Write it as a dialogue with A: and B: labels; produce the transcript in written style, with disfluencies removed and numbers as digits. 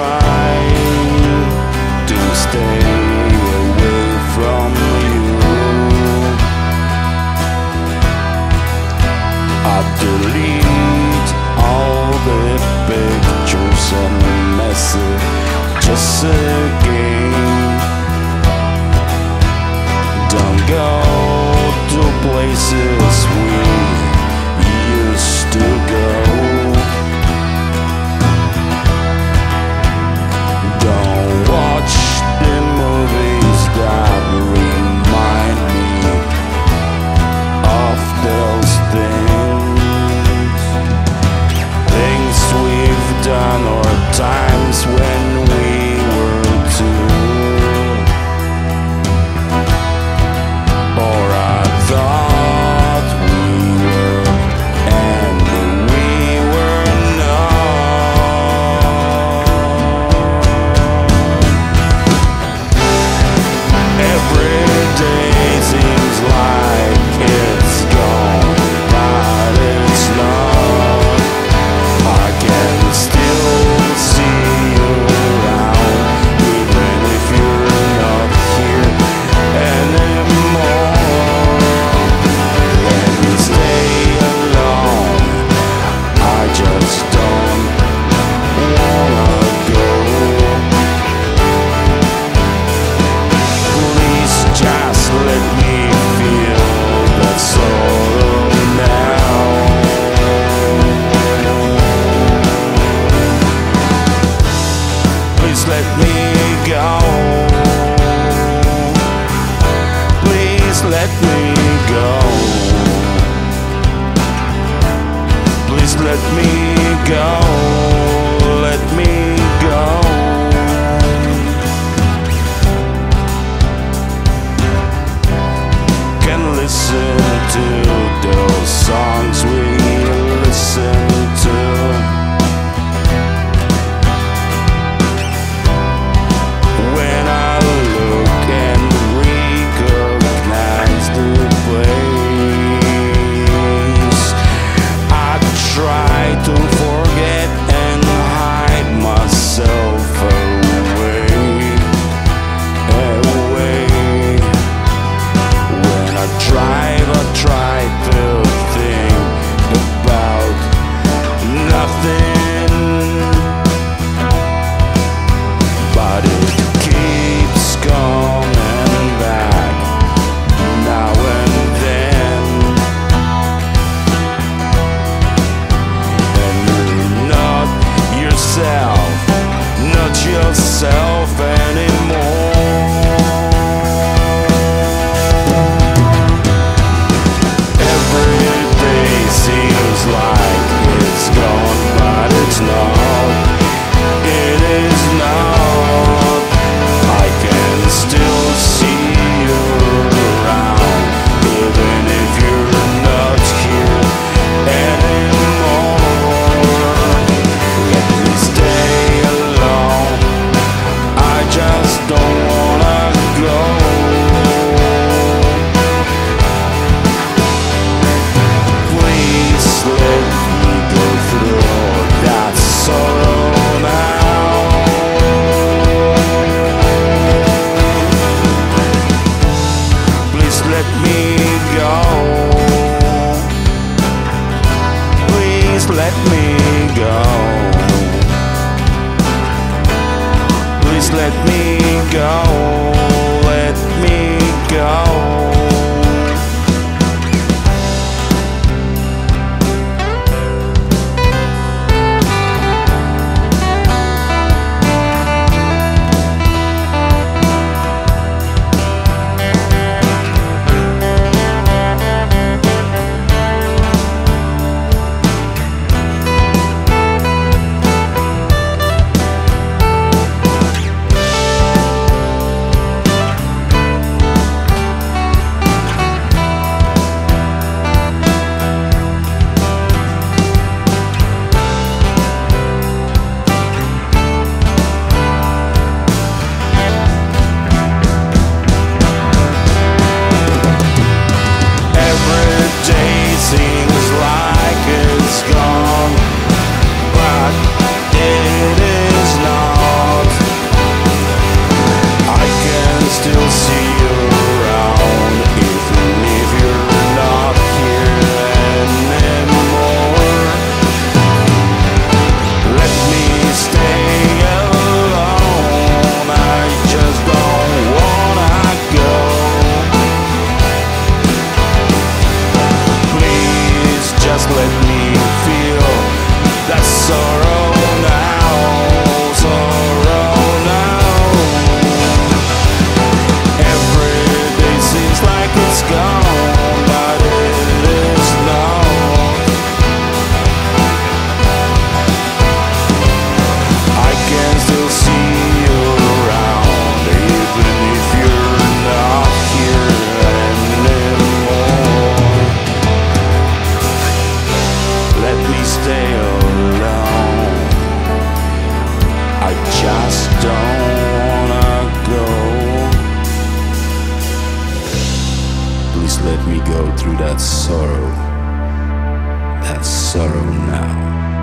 A: try to stay away from you. I delete all the pictures and messages again. Don't go to places we used to go. Don't watch the movies that remind me of those things. Things we've done or times when we were two. Or I thought we were and we were not. Every day seems like it's gone, but it's not. I can still see you around, even if you're not here anymore. Let me stay alone, I just don't wanna go. Please just let me feel that sorrow now. Please let me go. Please let me go. Please let me go. Let me go. Can listen to those songs we listened to. When I look and recognize the place, I try to forget and hide myself away. When I drive, I try to think about nothing, but it keeps coming back now and then. And you're not yourself, not yourself anymore. Every day seems like it's gone, but it's not. It is not. I can still see you around, even if you're not here anymore. Let me stay alone, I just don't wanna go. Please let me go through that sorrow now. Please let me go. Please let me go. Please let me go. Let me go. just don't wanna go. Please let me go through that sorrow now.